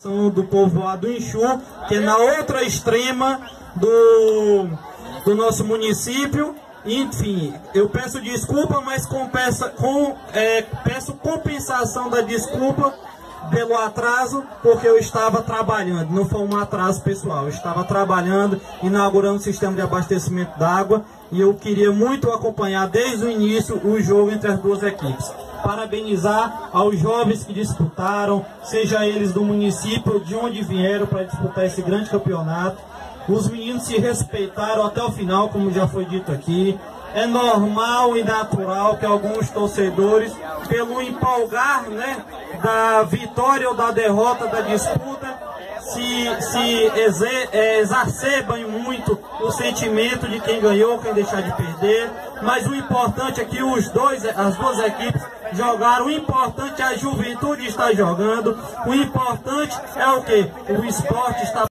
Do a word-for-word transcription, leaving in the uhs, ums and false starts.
do povoado Inchu, que é na outra extrema do, do nosso município. Enfim, eu peço desculpa, mas compensa, com, é, peço compensação da desculpa pelo atraso, porque eu estava trabalhando, não foi um atraso pessoal, eu estava trabalhando, inaugurando o sistema de abastecimento d'água, e eu queria muito acompanhar desde o início o jogo entre as duas equipes. Parabenizar aos jovens que disputaram, seja eles do município, de onde vieram para disputar esse grande campeonato. Os meninos se respeitaram até o final, como já foi dito aqui. É normal e natural que alguns torcedores, pelo empolgar, né, da vitória ou da derrota da disputa, se, se exe, é, exacerbam muito o sentimento de quem ganhou, quem deixar de perder. Mas o importante é que os dois, as duas equipes jogaram. O importante é a juventude estar jogando. O importante é o quê? O esporte está